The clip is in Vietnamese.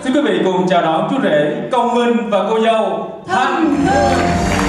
Xin quý vị cùng chào đón chú rể Công Minh và cô dâu Thanh Hương.